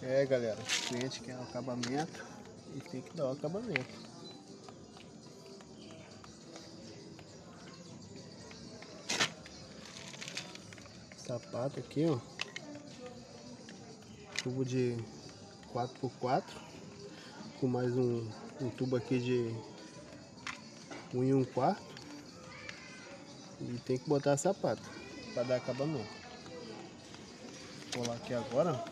É, galera, o cliente quer o acabamento e tem que dar o acabamento. Sapato aqui, ó, tubo de 4x4 com mais um tubo aqui de 1 1/4 e tem que botar sapato para dar acabamento. Vou colar aqui agora.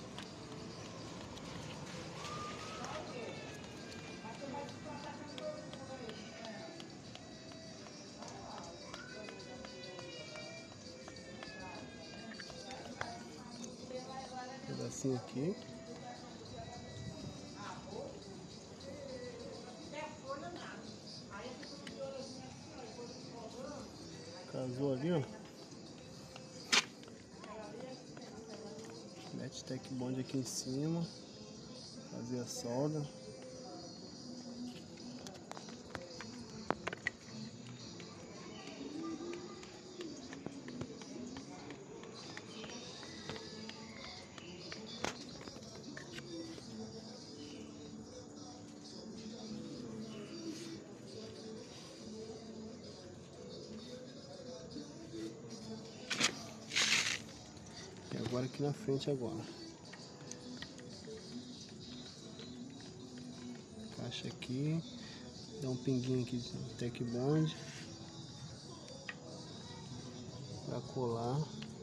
Pedacinho aqui. Casou ali, ó. Mete tech bond aqui em cima. Fazer a solda. E agora aqui na frente agora. Caixa aqui. Dá um pinguinho aqui de tech bond. Pra colar.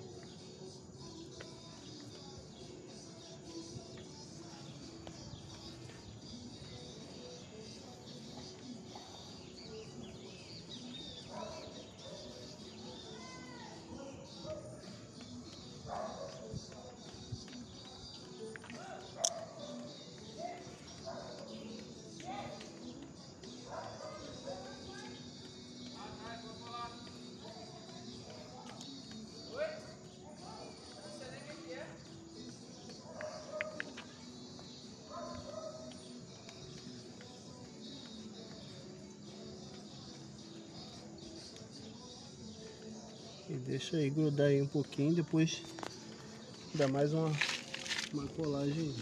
E deixa aí grudar aí um pouquinho, depois dá mais uma colagem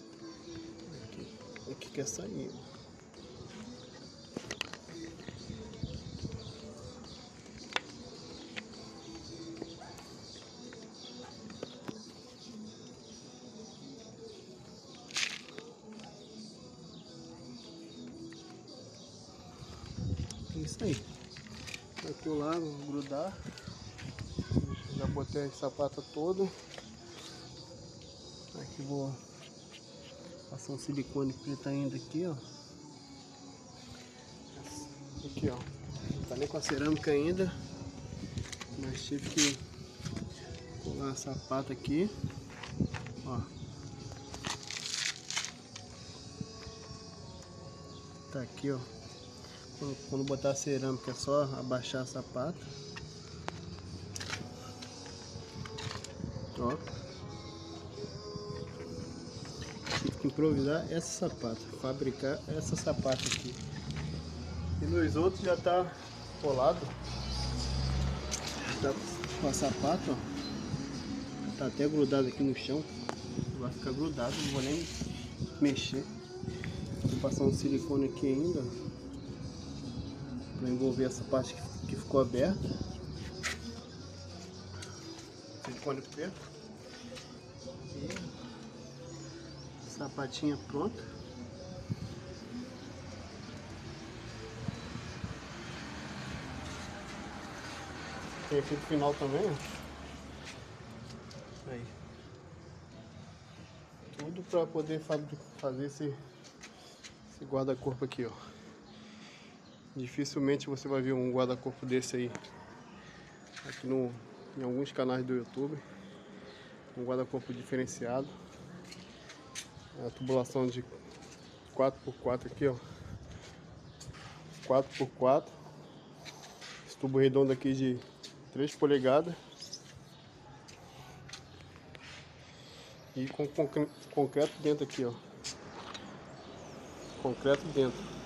aqui quer sair. É isso aí. Vai colar, vou grudar. Já botei a sapata toda. Aqui vou passar um silicone preto ainda aqui, ó. Aqui, ó. Não tá nem com a cerâmica ainda, mas tive que colar a sapata aqui, ó. Tá aqui, ó. Quando botar a cerâmica é só abaixar a sapata. Ó. Tive que improvisar essa sapata, fabricar essa sapata aqui. E nos outros já tá colado. Tá com a sapata, ó. Tá até grudado aqui no chão. Vai ficar grudado, não vou nem mexer. Vou passar um silicone aqui ainda para envolver essa parte que ficou aberta. Silicone preto. E sapatinha pronta. Tem aqui no final também, ó. Aí. Tudo para poder fazer esse guarda-corpo aqui, ó. Dificilmente você vai ver um guarda-corpo desse aí aqui em alguns canais do YouTube. Um guarda-corpo diferenciado. A tubulação de 4x4 aqui, ó. 4x4. Esse tubo redondo aqui de 3 polegadas. E com concreto dentro aqui, ó. Concreto dentro.